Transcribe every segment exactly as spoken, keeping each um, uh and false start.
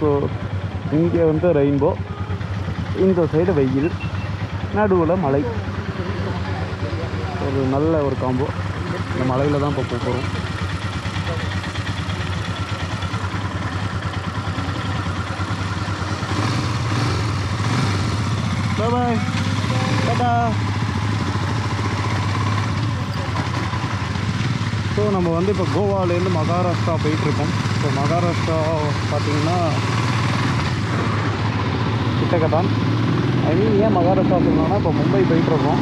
So இங்கே வந்து rainbow, இந்த சைடு வெயில், நடுவில் மலை. ஒரு நல்ல ஒரு காம்போ. இந்த மலையில் தான் இப்போ போகிறோம். பாய் டாடா. ஸோ நம்ம வந்து இப்போ கோவாலேருந்து மகாராஷ்டிரா போயிட்டுருக்கோம். ஸோ மகாராஷ்டிரா பார்த்திங்கன்னா கிட்டக்கதான். ஐ மீன் ஏன் மகாராஷ்டிரா சொல்லணும்னா இப்போ மும்பை போயிட்டுருக்கோம்.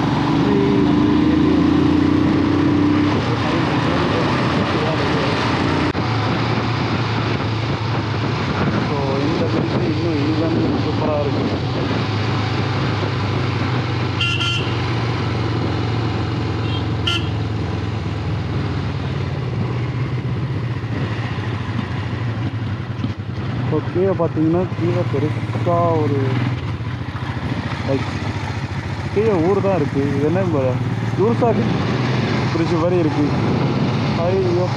ஸோ இந்த பிரிட்ஜ் இன்னும் ஈவன் சூப்பராக இருக்குது. ஸோ கீழே பார்த்தீங்கன்னா கீழே பெருசாக ஒரு லைக் கீழே ஊர் தான் இருக்குது. இது என்ன யூர்சாக்கு பிரிட்ஜ் மாதிரி இருக்குது. ஐயோ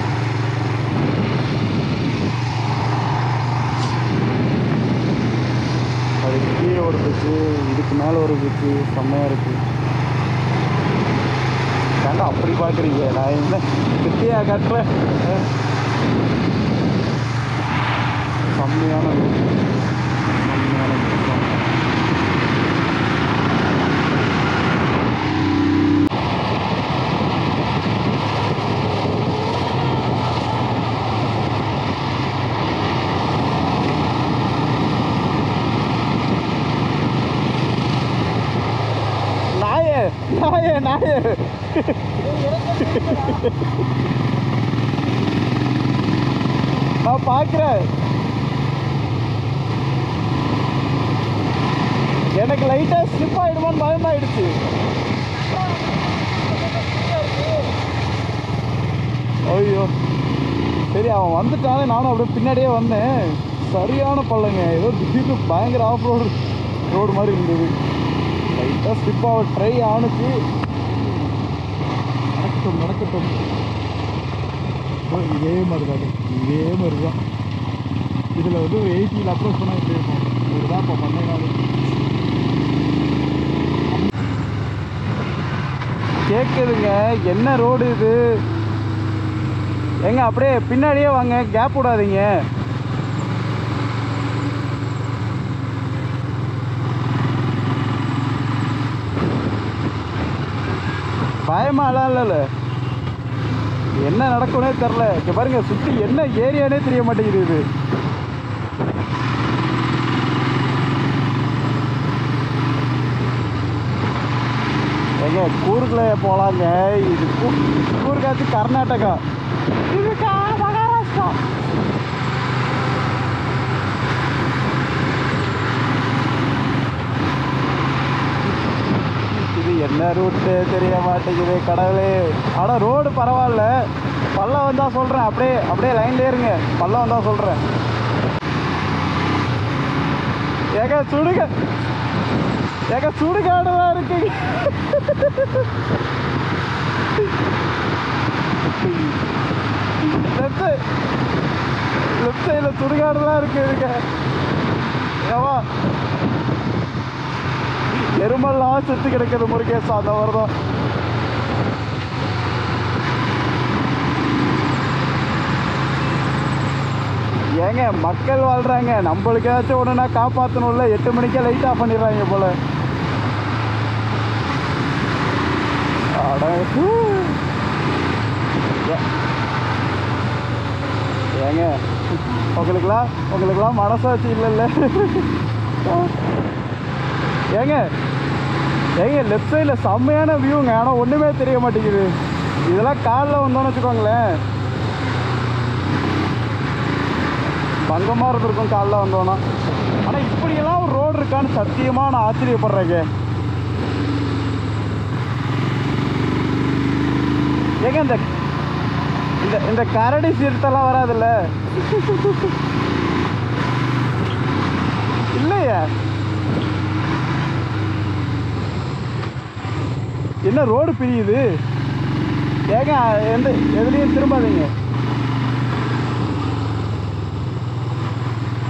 அதுக்கு கீழே ஒரு பிரிட்ஜு, இதுக்கு மேலே ஒரு பிரிட்ஜு செம்மையாக இருக்குது. ஏங்க அப்படி பார்க்குறீங்க? நான் என்ன கிட்டியா கட்டல. செம்மையான செம்மையான நாயே நாயே நாயே நான் பார்க்குறேன். எனக்கு லைட்டாக ஸ்லிப் ஆகிடுமான்னு பயமாயிடுச்சு. ஐயோ சரி, அவன் வந்துட்டானே, நானும் அப்படியே பின்னாடியே வந்தேன். சரியான பள்ளங்க, ஏதோ திடீர்னு பயங்கர ஆஃப் ரோடு ரோடு மாதிரி இருந்தது. லைட்டாக ஸ்லிப் ஆக ட்ரை ஆணுச்சு. நடக்கட்டும் நடக்கட்டும். இதே மாதிரி தான் இதே மாதிரி தான் இதில் வந்து ஒரு எயிட்டியில் அப்ரோச் பண்ணால் இப்படி இருக்கும். இதுதான் இப்போ பண்ண நாள். கேட்குதுங்க, என்ன ரோடு இது? எங்க அப்படியே பின்னாடியே வாங்க, கேப் விடாதீங்க. பயமாலாம் இல்லைல்ல, என்ன நடக்கும்னே தெரில. இங்கே பாருங்க, சுற்றி என்ன ஏரியானே தெரிய மாட்டேங்குது. இது எங்க கூர்கில் போகலாங்க. இது கூர்காச்சு கர்நாடகா, இது மகாராஷ்டிரா. இது என்ன ரூட்டு தெரிய மாட்டேங்குது கடவுளே. ஆனால் ரோடு பரவாயில்ல. பள்ளம் வந்தால் சொல்கிறேன், அப்படியே அப்படியே லைன்லேயே இருங்க. பள்ளம் வந்தால் சொல்கிறேன். ஏங்க சுடுங்க, ஏங்க சுடுகாடு தான் இருக்கு. லெஃப்ட் லெஃப்ட் சைடில் சுடுகாடுலாம் இருக்குதுங்க. ஏவா எருமெல்லாம் செத்து கிடக்குது முருகேசா, அந்த வருடம். ஏங்க மக்கள் வாழ்றாங்க, நம்மளுக்கு ஏதாச்சும் ஒன்றுனா காப்பாற்றணும்ல. எட்டு மணிக்கே லைட் ஆஃப் பண்ணிடுறாங்க போல. ஏங்க உங்களுக்குலாம் உங்களுக்குலாம் மனசாட்சி இல்லைல்ல? ஏங்க ஏங்க லெஃப்ட் சைடில் செம்மையான வியூங்க, ஆனால் ஒன்றுமே தெரிய மாட்டேங்குது. இதெல்லாம் காலில் வந்தோன்னு வச்சுக்கோங்களேன், பங்கமாக இருந்திருக்கும் காலில் வந்தோன்னா. ஆனால் இப்படியெல்லாம் ஒரு ரோடு இருக்கான்னு சத்தியமாக நான் ஆச்சரியப்படுறேங்க. ஏங்க இந்த இந்த இந்த கரடி சீர்த்தெல்லாம் வராதுல்ல? இல்லையே, என்ன ரோடு பிரியுது? ஏங்க எந்த எதுலேயும் திரும்பாதீங்க.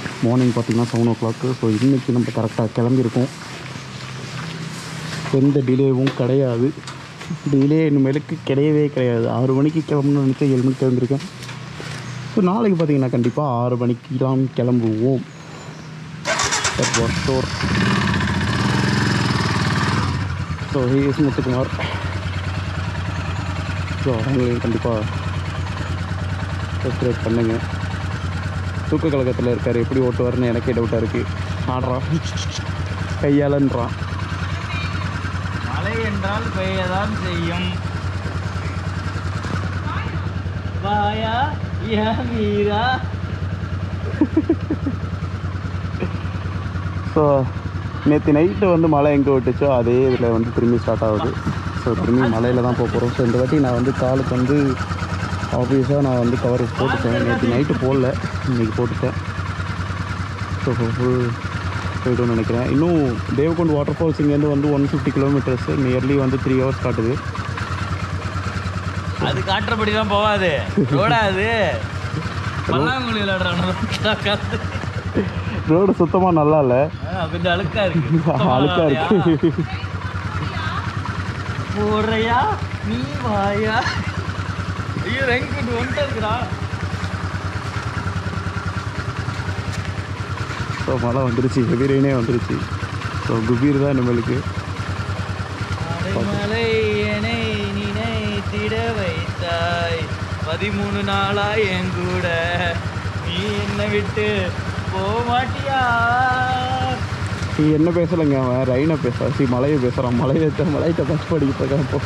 மார்னிங் பார்த்திங்கன்னா செவன் ஓ கிளாக்கு. ஸோ இன்றைக்கி நம்ம கரெக்டாக கிளம்பியிருக்கோம். எந்த டிலேவும் கிடையாது. டிலே இனிமேலுக்கு கிடையவே கிடையாது. ஆறு மணிக்கு கிளம்பணும்னு நினச்சா ஏழு மணிக்கு கிளம்பியிருக்கேன். ஸோ நாளைக்கு பார்த்திங்கன்னா கண்டிப்பாக ஆறு மணிக்கெலாம் கிளம்புவோம். Store so he's Muthukumar. So அவங்களையும் கண்டிப்பாக சப்ஸ்கிரைப் பண்ணுங்க. தூக்க கழகத்தில் இருக்கார், எப்படி ஓட்டுவார்னு எனக்கே டவுட்டாக இருக்குது. ஆடுறான், கையாளன்றான். மழை என்றால் பெய்யதான் செய்யும். வாயா யா மீரா. ஸோ நேற்று நைட்டு வந்து மழை எங்கே விட்டுச்சோ அதே இதில் வந்து திரும்பி ஸ்டார்ட் ஆகுது. ஸோ திரும்பி மழையில் தான் போக போகிறோம். ஸோ இந்த வாட்டி நான் வந்து காலுக்கு வந்து ஆப்வியஸாக நான் வந்து கவர் போட்டுட்டேன். நேற்று நைட்டு போடல, இன்றைக்கி போட்டுட்டேன். ஸோ ஃபுல் போய்ட்டுன்னு நினைக்கிறேன். இன்னும் தேவகொண்ட் வாட்டர் ஃபால்ஸ் இங்கேருந்து வந்து ஒன் ஃபிஃப்டி கிலோமீட்டர்ஸ், நியர்லி வந்து த்ரீ ஹவர்ஸ் காட்டுது. அது காட்டுறபடி தான் போகாது, ரோடா அது பல்லாங்குழி விளையாடுறாங்க. ரோடு சுத்தமாக நல்லா இல்லை, கொஞ்சம் அழுக்கா இருக்கு. அழுக்கா இருக்கு. போறையா நீ வாயா. ஐயோ ரெங்கிட்டு வந்துட்டு இருக்குடா. ஸோ மழை வந்துருச்சு, ஹெவி ரெயினே வந்துருச்சு. ஸோ குபீர் தான் இனிமேலுக்கு. மலை என்னை நினைத்திட வைத்தாய் பதிமூணு நாளா என் கூட, நீ என்னை விட்டு போக மாட்டியா. நீ என்ன பேசலைங்க, அவன் ரெயினை பேச சி மழையை பேசுகிறான். மழையை மழையை பச்சு படிக்கிட்டு இருக்கான். இப்போ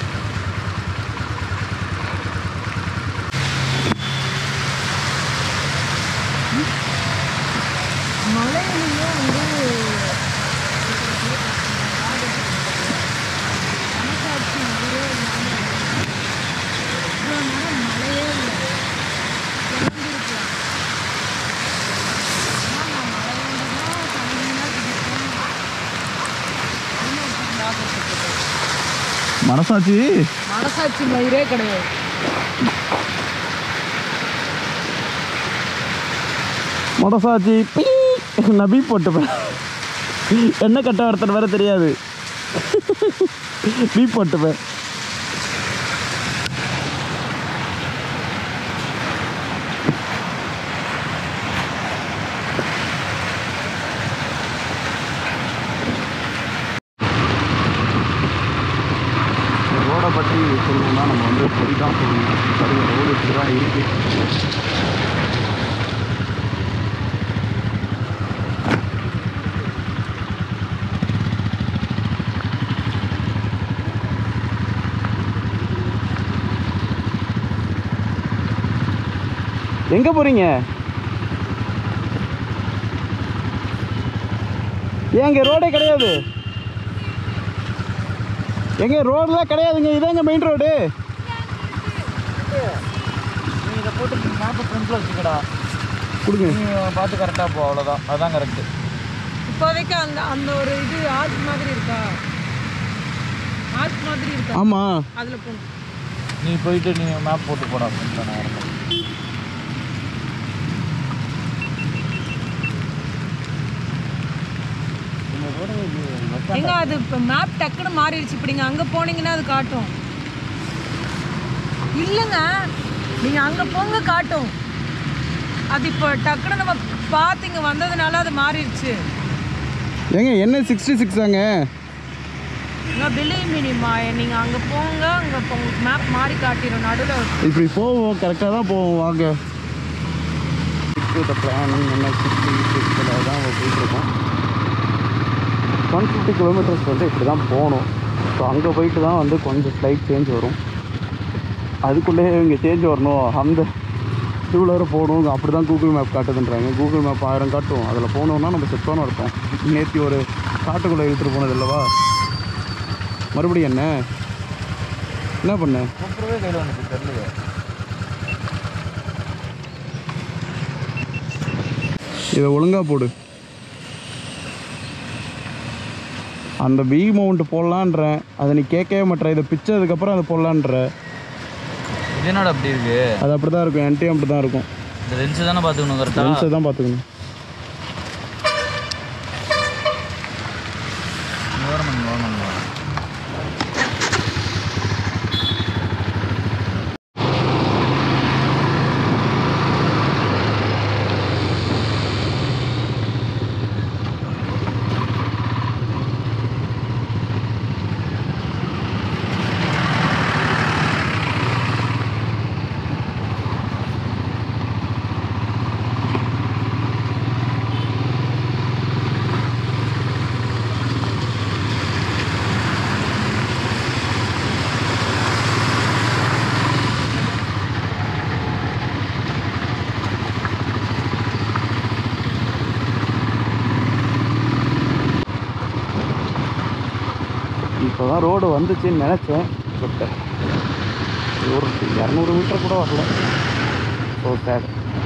மனசாட்சி மனசாட்சி மயிரே கிடையாது. மனசாட்சி நபி போட்டுப்பேன். என்ன கட்ட ஒருத்தர் வேற தெரியாது, பீ போட்டுப்பேன். ரோடை பற்றி சொல்லணும்னா நம்ம வந்து பொடி தான் சொல்லணும். சரிங்க, ரோடு இப்படி தான் இருக்குது. எங்கே போகிறீங்க? ஏங்க ரோடே கிடையாது, எங்க ரோடெலாம் கிடையாதுங்க. இதாங்க மெயின் ரோடு. நீ இதை போட்டு மேப்பை ஃப்ரண்ட்டில் வச்சுக்கடா, கொடுங்க. நீ பார்த்து கரெக்டாக போ, அவ்வளோதான். அதுதான் கரெக்டு. இப்போதைக்கு அந்த அந்த ஒரு இது ஆர்ச் மாதிரி இருக்கா, ஆர்ச் மாதிரி இருக்கா? ஆமாம், அதில் போகணும். நீ போயிட்டு நீ மேப் போட்டு போடா ஃப்ரெண்ட்ல. நான் வரேன். எங்க அது இப்போ மேப் டக்குன்னு மாறிடுச்சு. இப்போ நீங்கள் அங்கே போனீங்கன்னா அது காட்டும். இல்லைங்க, நீங்கள் அங்கே போங்க காட்டும். அது இப்போ டக்குன்னு நம்ம பார்த்து இங்கே வந்ததுனால அது மாறிடுச்சு. ஏங்க என்ன சிக்ஸ்டி சிக்ஸாங்க? நான் பிலீவ் மினிமா, நீங்கள் அங்கே போங்க, அங்கே இப்போ உங்களுக்கு மேப் மாறி காட்டிடும் நடுவில். இப்படி போவோம், கரெக்டாக தான் போவோம். வாங்க, பிளான் என்ன சிக்ஸ்டி சிக்ஸில் தான் போயிட்டுருக்கோம். ஒன் ஃபிஃப்டி கிலோமீட்டர்ஸ் வந்து இப்படி தான் போகணும். ஸோ அங்கே போயிட்டு தான் வந்து கொஞ்சம் ஸ்லைட் சேஞ்ச் வரும். அதுக்குள்ளேயே இங்கே சேஞ்ச் வரணும், அந்த டூலரை போகணும், அப்படி தான் கூகுள் மேப் காட்டுதுன்றாங்க. கூகுள் மேப் ஆயிரம் காட்டும், அதில் போகணுன்னா நம்ம செத்தானு இருப்போம். நேற்று ஒரு காட்டுக்குள்ளே இழுத்துட்டு போனது இல்லைவா? மறுபடியும் என்ன என்ன பண்ண கூப்பிடவே கையில் வந்துட்டு தெரியல. இதை ஒழுங்காக போடு. அந்த பி மவுண்ட் போடலான்றேன், அதை நீ கேட்கவே மாட்டேற. இதை பிச்சதுக்கப்புறம் அதை போடலான்ற. இது என்னோட அப்படி இருக்கு? அது அப்படி தான் இருக்கும், என்கிட்டயும் அப்படி தான் இருக்கும். இந்த லென்ஸு தானே பார்த்துக்கணும், கரெக்டாக லென்ஸை தான் பார்த்துக்கணும். இப்போ தான் ரோடு வந்துச்சுன்னு நினச்சேன். பட் ஒரு இரநூறு மீட்டர் கூட வரல. ஸோ சேட்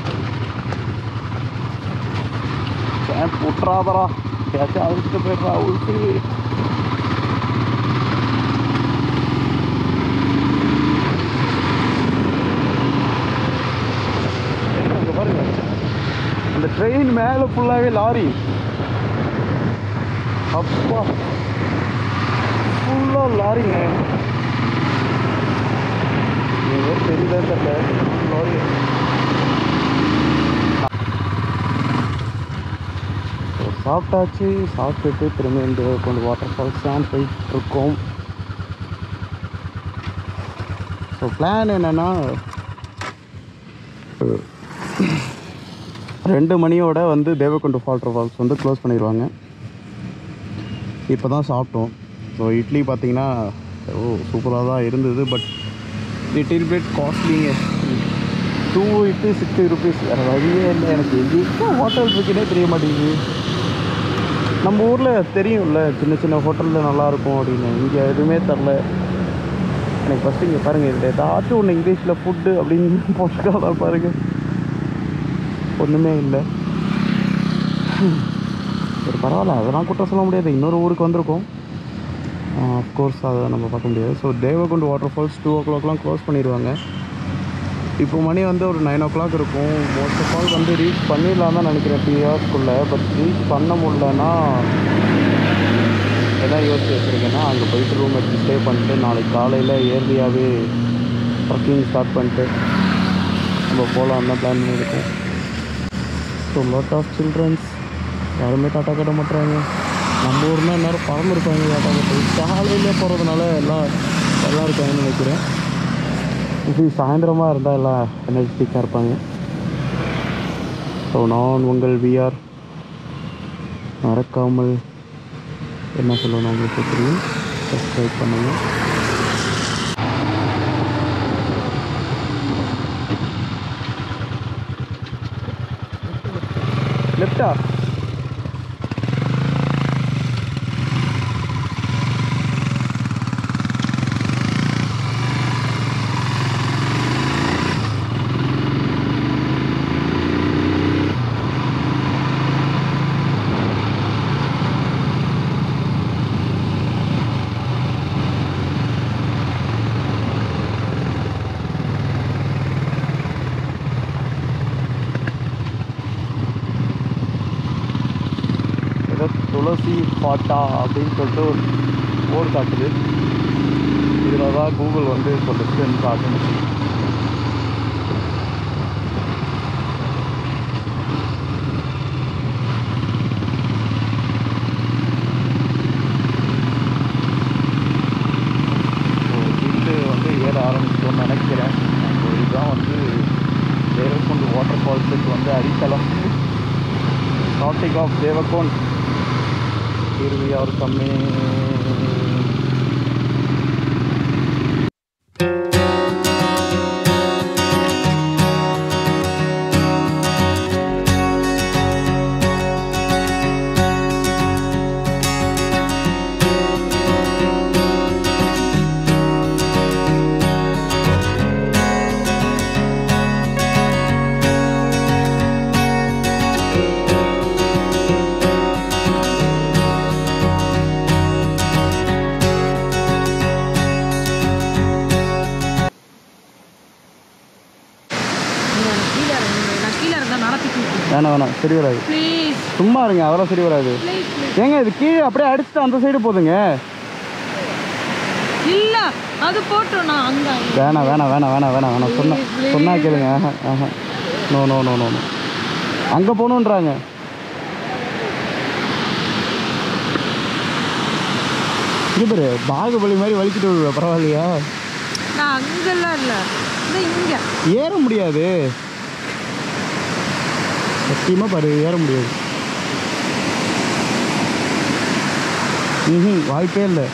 சேட் விட்றாதரா, ஏதாச்சும் அழுத்து போயிடுறா உழுத்து. அங்கே பாருங்க, அந்த ட்ரெயின் மேலே ஃபுல்லாகவே லாரி. அப்பா ஃபுல்லாக லாரிங்க. தெரியுதா தெரியல, லாரி. சாப்பிட்டாச்சு. சாப்பிட்டுட்டு திரும்ப இந்த கொஞ்சம் வாட்டர் ஃபால்ஸ் தான் போயிட்டுருக்கோம். ஸோ பிளான் என்னென்னா, ரெண்டு மணியோட வந்து தேவகுண்டு வாட்டர் ஃபால்ஸ் வந்து க்ளோஸ் பண்ணிடுவாங்க. இப்போ தான் சாப்பிட்டோம். ஸோ இட்லி பார்த்திங்கன்னா ஓ சூப்பராக தான் இருந்தது. பட் லிட்டில் பிட் காஸ்ட்லிங்க. டூ இட்டு சிக்ஸ்டி ருபீஸ். வேறு வழியே இல்லை. எனக்கு எங்கே ஹோட்டல் இருக்குன்னே தெரிய மாட்டேங்குது. நம்ம ஊரில் தெரியும்ல சின்ன சின்ன ஹோட்டலில் நல்லாயிருக்கும் அப்படின்னு. இங்கே எதுவுமே தரல எனக்கு. ஃபஸ்ட்டு இங்கே பாருங்கள், இதில் ஏதாச்சும் ஒன்று இங்கிலீஷில் ஃபுட்டு அப்படின்னு போட்டுக்காக பாருங்கள், ஒன்றுமே இல்லை. சரி பரவாயில்ல, அதெல்லாம் குற்றம் சொல்ல முடியாது. இன்னொரு ஊருக்கு வந்திருக்கோம், அஃப்கோர்ஸ் அதை நம்ம பார்க்க முடியாது. So Devakund water falls two ஓ கிளாக்லாம் க்ளோஸ் பண்ணிடுவாங்க. இப்போ மணி வந்து ஒரு நைன் ஓ கிளாக் இருக்கும். மோஸ்ட் ஆஃப் ஆல் வந்து ரீச் பண்ணிடலாம் தான் நினைக்கிறேன் த்ரீ ஹவர்ஸ்க்குள்ளே. பட் ரீச் பண்ண முடியலன்னா எதாவது யோசிச்சு வச்சுருக்கேன்னா, அங்கே போயிட்டு ரூம் எடுத்து ஸ்டே பண்ணிட்டு நாளைக்கு காலையில் ஏர்லியாகவே ட்ரக்கிங் ஸ்டார்ட் பண்ணிட்டு நம்ம போகலாம் தான் பிளான் பண்ணியிருக்கோம். ஸோ லாட் ஆஃப் சில்ட்ரன்ஸ் யாருமே டாட்டா கட்ட மாட்டுறாங்க. நம்ம ஊர்னால் எல்லோரும் பறந்துருக்காங்க டாட்டா கட்டு. காலையிலே போகிறதுனால எல்லாம் எல்லாம் இருக்காங்கன்னு நினைக்கிறேன். இது சாயந்தரமாக இருந்தால் எல்லாம் எனர்ஜெட்டிக்காக இருப்பாங்க. ஸோ நான் உங்கள் விஆர். மறக்காமல் என்ன சொல்லணும் உங்களுக்கு தெரியும், சப்ஸ்கிரைப் பண்ணுங்கள். லெஃப்டா துளசி பாட்டா அப்படின்னு சொல்லிட்டு ஒரு போர்டு காட்டுது. இதில் தான் கூகுள் வந்து சொல்லுச்சுன்னு காட்டுது. வீட்டு வந்து ஏற ஆரம்பிச்சோன்னு நினைக்கிறேன். இதுதான் வந்து தேவகுண்டு வாட்டர் ஃபால்ஸுக்கு வந்து அடித்தளம். Starting of Devakund. Here we are coming. வேணாம் வேணாம் சரி வராது. சும்மா இருங்க, அதெல்லாம் சரி வராது. ஏங்க இது கீழே அப்படியே அடிச்சுட்டு அந்த சைடு போதுங்க. இல்ல அது போட்டோம் நான் அங்க. வேணாம் வேணாம் வேணாம் வேணாம் வேணாம் வேணாம் சொன்னா சொன்னா கேளுங்க. ஆஹா ஆஹா நோ நோ நோ நோ அங்கே போகணுன்றாங்க. இது பேர் பாகுபலி மாதிரி வலிக்கிட்டு விடுவேன், பரவாயில்லையா? நான் அங்கெல்லாம் இல்லை, இங்கே ஏற முடியாது சத்தியமாக பாரு, ஏற முடியாது. ம் வாய்ப்பே இல்லை.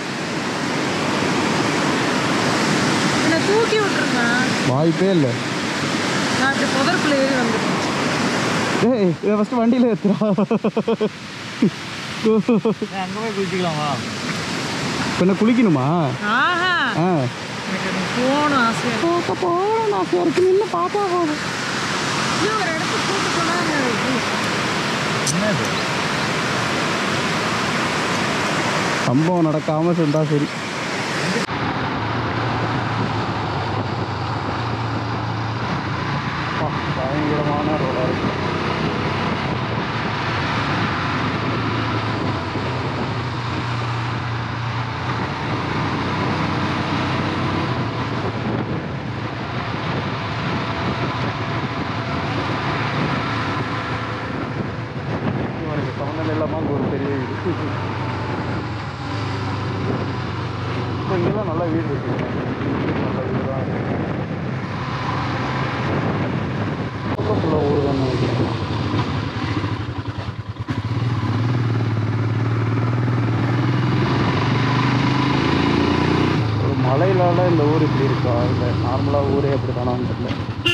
என்னை தூக்கி விட்டுருங்க, வாய்ப்பே இல்லை. நான் இப்படி புதற்குள்ள ஏறி வந்துட்டேன். ஏய் இதை ஃபஸ்ட்டு வண்டியில் ஏற்றுறா. அங்கே போய் குளிச்சிக்கலாமா? இப்போ என்ன குளிக்கணுமா? ஆஹா ஆ போகணும் ஆசையா போக போகணும் ஆசையாக இருக்கு. நின்று பார்த்தா போதும். ஒரு இடத்துக்கு கூட்டு போனாங்க. என்னது சம்பவம் நடக்காமல் சென்றா சரி. பயங்கரமான ரோடாக இருக்கு. சமநிலை இல்லாமல் அங்கே ஒரு பெரிய வீடு. இப்போ இங்கெல்லாம் நல்ல வீடு இருக்கு. நல்ல வீடு தான் ஃபுல்லாக ஊர் தான் நினைக்கிறேன். ஒரு மலையிலால இந்த ஊர் இப்படி இருக்கா இல்லை நார்மலாக ஊரே அப்படி தானான்னு தெரியல.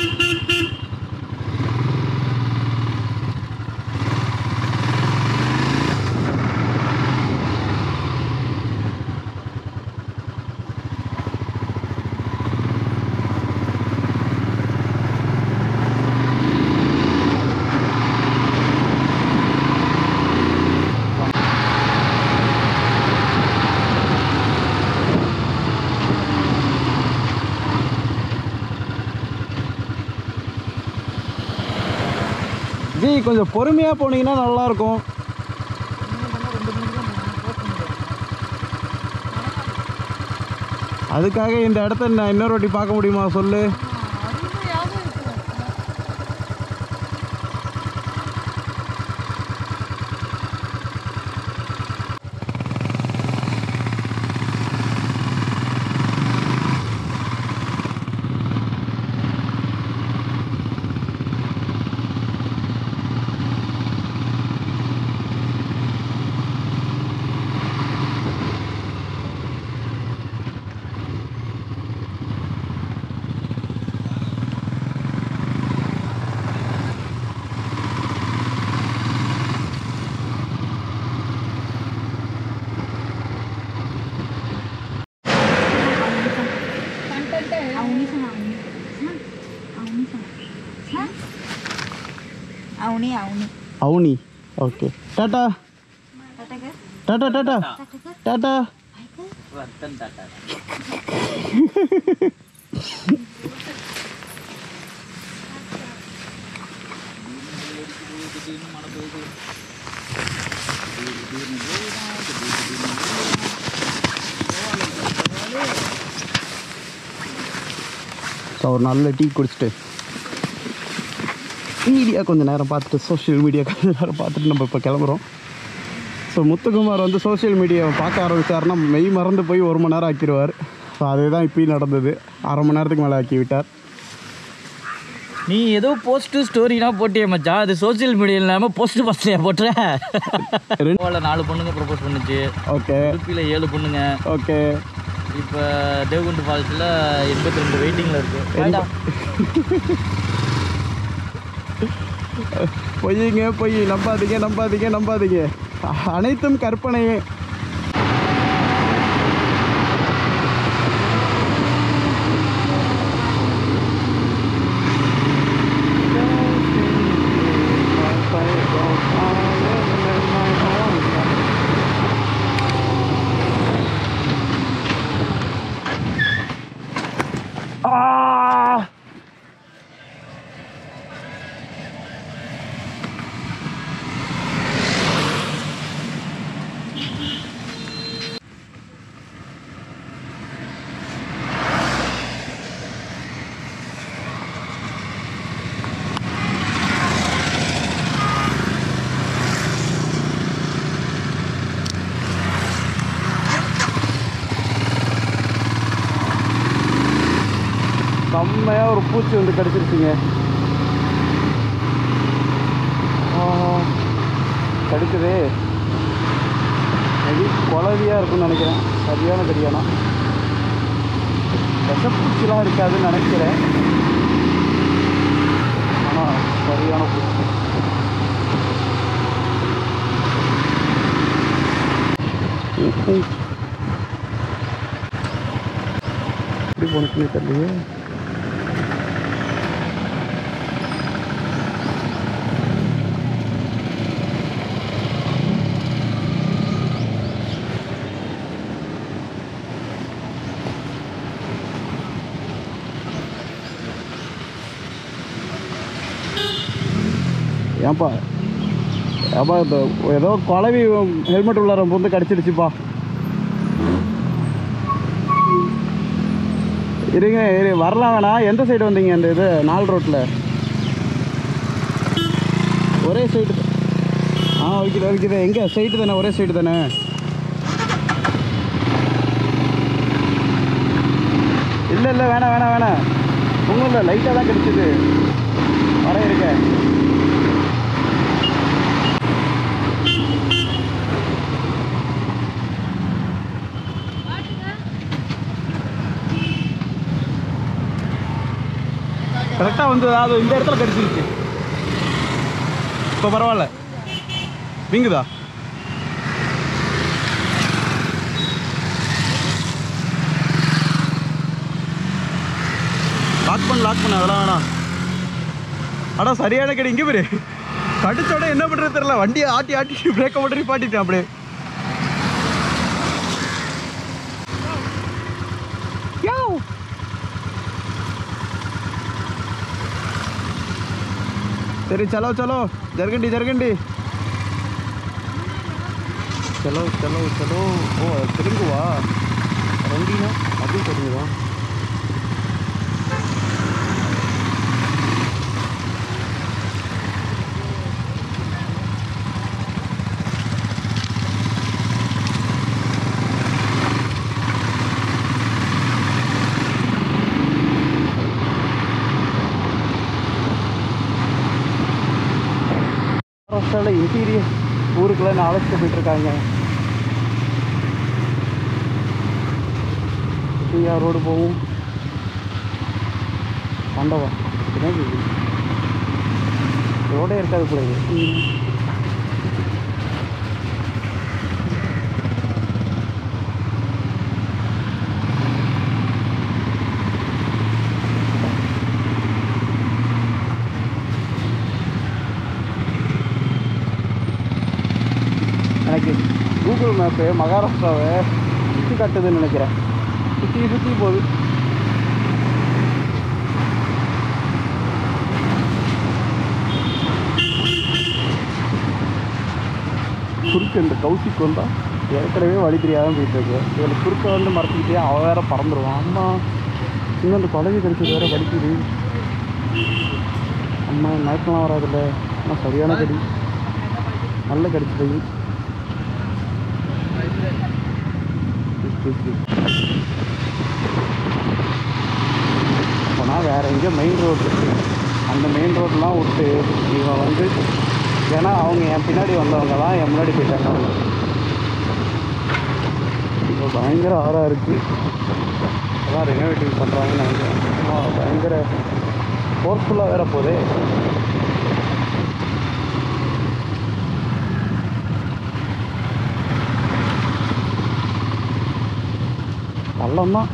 ஜி கொஞ்சம் பொறுமையாக போனீங்கன்னா நல்லாயிருக்கும். அதுக்காக இந்த இடத்த நான் இன்னொரு வாட்டி பார்க்க முடியுமா சொல்லு? Auni, Auni. Auni. Okay. Tata. Tata, Tata. Tata. Ratan Tata. ஒரு நல்ல டீ குடிச்சிட்டு மீடியா கொஞ்சம் நேரம் பார்த்துட்டு சோஷியல் மீடியா கொஞ்சம் நேரம் பார்த்துட்டு நம்ம இப்போ கிளம்புறோம். ஸோ முத்துக்குமார் வந்து சோஷியல் மீடியாவை பார்க்க ஆரம்பித்தாருன்னா மெய் மறந்து போய் ஒரு மணி நேரம் ஆக்கிடுவார். ஸோ அதுதான் இப்போயும் நடந்தது. அரை மணி நேரத்துக்கு மேலே ஆக்கி விட்டார். நீ ஏதோ போஸ்ட்டு ஸ்டோரிலாம் போட்டியே மச்சான், அது சோசியல் மீடியா இல்லாமல் போஸ்ட்டு பஸ்லையா போட்டுற? ரெண்டு நாலு பொண்ணுங்க ப்ரப்போஸ் பண்ணுச்சு. ஓகே. உடுப்பியில் ஏழு பொண்ணுங்க. ஓகே. இப்போ தேவகுண்டு ஃபால்ஸில் எண்பத்தி ரெண்டு வெயிட்டிங்கில் இருக்குது. பொய்யுங்க பொய், நம்பாதீங்க நம்பாதீங்க நம்பாதீங்க, அனைத்தும் கற்பனையே. செம்மையாக ஒரு பூச்சி வந்து கடிச்சிருச்சுங்க. கடிக்குது. மேபி குளவியாக இருக்குன்னு நினைக்கிறேன். சரியான கடியானா விஷப்பூச்சிலாம் இருக்காதுன்னு நினைக்கிறேன். ஆனால் சரியான பூச்சி. எப்படி போனுச்சுன்னு தெரியலையே. ஏன்பா ஏப்பா இந்த ஏதோ குழவி ஹெல்மெட் உள்ளார வந்து கடிச்சிடுச்சுப்பா. இருங்க இரு வரலாம் வேணாம். எந்த சைடு வந்தீங்க? அந்த இது நாலு ரோட்டில் ஒரே சைடு. ஆ வைக்கிது வைக்கிது. எங்கே சைடு தானே? ஒரே சைடு தானே? இல்லை இல்லை வேணாம் வேணாம் வேணாம். ஒன்றும் இல்லை, லைட்டாக தான் கிடைச்சிது. வர இருக்கேன். கரெக்டாக வந்து அது இந்த இடத்துல கடிச்சிருச்சு. இப்போ பரவாயில்ல. வீங்குதா? லாக் பண்ண லாக் பண்ண அதெல்லாம் வேணாம். அடா சரியான கடி. இங்கே பேரு கடிச்சோட என்ன பண்ணுறது தெரியல. வண்டியை ஆட்டி ஆட்டி பிரேக்கை மட்டும் நிப்பாட்டிட்டேன் அப்படியே. சரி चलो चलो जरगंडी जरगंडी चलो चलो चलो. ஓ தெலுங்குவா? ரண்டினா அதுவும் தெரியுதா? மகாராஷ்டிராவில் இன்டீரியர் ஊருக்குள்ள அழைச்சிட்டு போயிட்டுருக்காங்க. டிஆர் ரோடு போகும். மண்டபம் ரோடே இருக்காது கூட. எனக்கு கூகுள் மேப்பு மகாராஷ்டிராவை சுற்றி காட்டுதுன்னு நினைக்கிறேன். சுற்றி சுற்றி போகுது. குறுக்கு இந்த கௌசிக்கு வந்தால் ஏற்கனவே வழி தெரியாமல் போயிட்டுருக்கு. இதில் குறுக்க வந்து மறந்துக்கிட்டே அவன் வேற பறந்துடுவான். அம்மா இன்னும் அந்த குழந்தை கடிச்சது வேறு வலிக்குது. அம்மா மயக்கெல்லாம் வராதுல்ல. ஆனால் சரியான கடி, நல்ல கடிச்சது. அப்போனா வேறு எங்கேயோ மெயின் ரோடு இருக்குது. அந்த மெயின் ரோடெலாம் விட்டு இவன் வந்து, ஏன்னா அவங்க என் பின்னாடி வந்தவங்க தான் என் முன்னாடி போயிட்டாங்க. இப்போ பயங்கர ஆறாக இருக்குது. அதான் ரெனோவேட்டிங் பண்ணுறாங்கன்னு நினைக்கிறேன். பயங்கர ஃபோர்ஸ்ஃபுல்லாக வேற போதே. பள்ளம் தான்.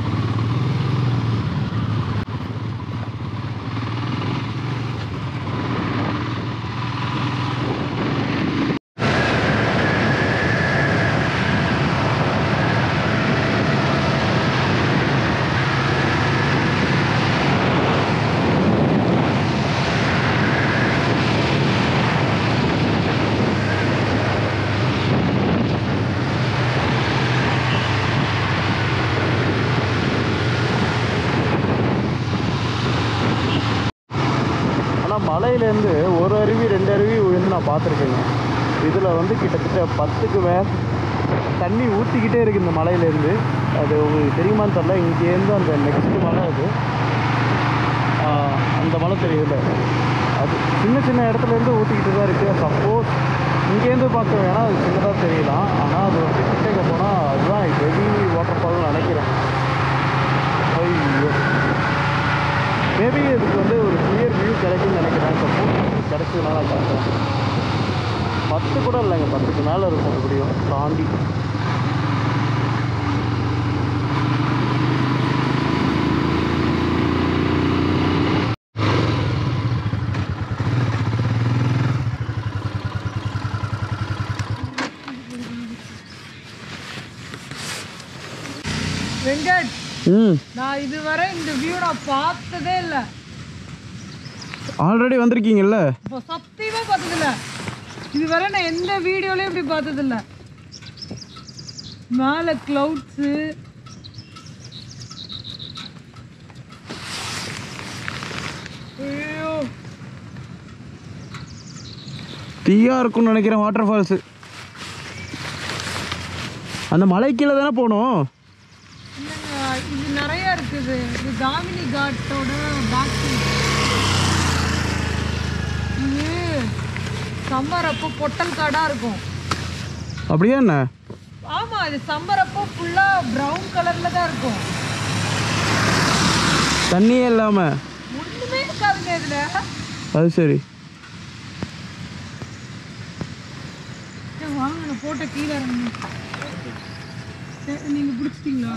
மலையிலேருந்து ஒரு அருவி ரெண்டு அருவி விழுந்து நான் பார்த்துருக்கேங்க. இதில் வந்து கிட்டத்தட்ட பத்துக்கு மே தண்ணி ஊற்றிக்கிட்டே இருக்குது இந்த மலையிலேருந்து. அது உங்களுக்கு தெரியுமான்னு தெரில. இங்கேருந்து அந்த நெக்ஸ்ட் மலை அது அந்த மலை தெரியல. அது சின்ன சின்ன இடத்துலேருந்து ஊற்றிக்கிட்டு தான் இருக்குது. சப்போஸ் இங்கேருந்து பார்க்க வேணால் அது சின்னதாக தெரியலாம். ஆனால் அது வந்து கிட்டக்க போனால் அதுதான் ஹெவி வாட்டர் ஃபால்னு நினைக்கிறேன். ஐயோ, மேபி இதுக்கு வந்து ஒரு கிளியர் வியூ கிடைக்கும்னு நினைக்கிறேன். சப்போஸ் கிடைச்சதுனால நான் பார்க்குறேன். பத்து கூட இல்லைங்க, பத்துக்கு மேலே இருக்கும் எப்படியும் தாண்டி. வெங்கட் ம் நான் இதுவரை இந்த வியூ நான் பார்த்ததே இல்லை. ஆல்ரெடி வந்திருக்கீங்கல்ல? இப்போ சத்தியமா பார்த்ததில்ல. இதுவரை நான் எந்த வீடியோலையும் இப்படி பார்த்ததில்ல. மேலே கிளவுட்ஸு, ஐயோ தீயா இருக்கும்னு நினைக்கிறேன். வாட்டர் ஃபால்ஸு அந்த மலை கீழே தானே போகணும். இல்லைங்க, இது நிறைய இருக்குது. இது தாமினி காட்டோட பேக் சைடு. இது சம்மர் அப்போ பொட்டல் காடாக இருக்கும். அப்படியே என்ன? ஆமாம், இது சம்மர் அப்போ ஃபுல்லாக ப்ரௌன் கலரில் தான் இருக்கும். தண்ணியே இல்லாமல் ஒன்றுமே இருக்காதுங்க இதில். அது சரி. வாங்க நான் போட்ட கீழே இறங்க. நீங்கள் பிடிச்சிட்டிங்களா?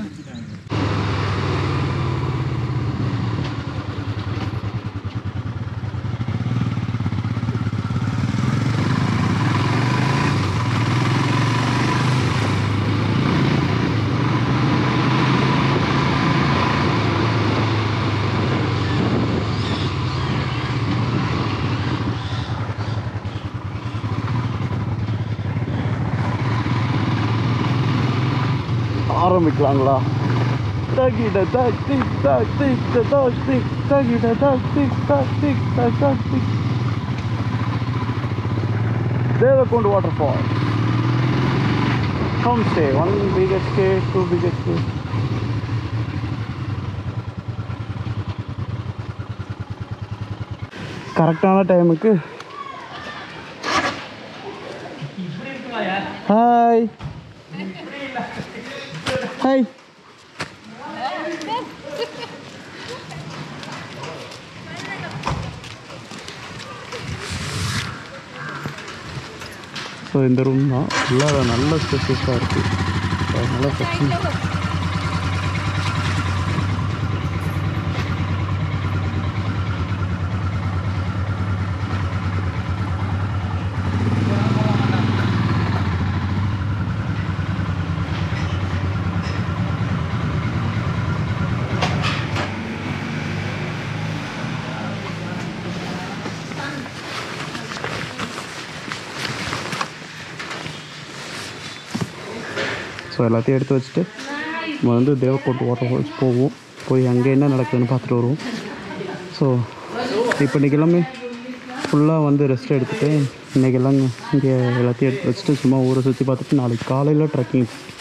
ஆரம்பிக்கலாங்களா? தகிட தக் திக் தக் திக் தக் திக் தகிட தக் திக் தக் திக் தக் தக் திக். Devakund water fall. Home stay, one BHK, two BHK. கரெக்டான டைமுக்கு. Hi hi. ஸோ இந்த ரூம் தான் ஃபுல்லாக நல்ல ஸ்பெஷியஸாக இருக்குது. அதனால பிரச்சனை. ஸோ எல்லாத்தையும் எடுத்து வச்சுட்டு நம்ம வந்து தேவக்கோட்டை வாட்டர் ஃபால்ஸ் போவோம். போய் அங்கே என்ன நடக்குதுன்னு பார்த்துட்டு வருவோம். ஸோ இப்போ இன்றைக்கி எல்லாமே ஃபுல்லாக வந்து ரெஸ்ட் எடுத்துகிட்டு இன்றைக்கி எல்லாம் இங்கே எல்லாத்தையும் எடுத்து வச்சுட்டு சும்மா ஊரை சுற்றி பார்த்துட்டு நாளைக்கு காலையில் ட்ரெக்கிங்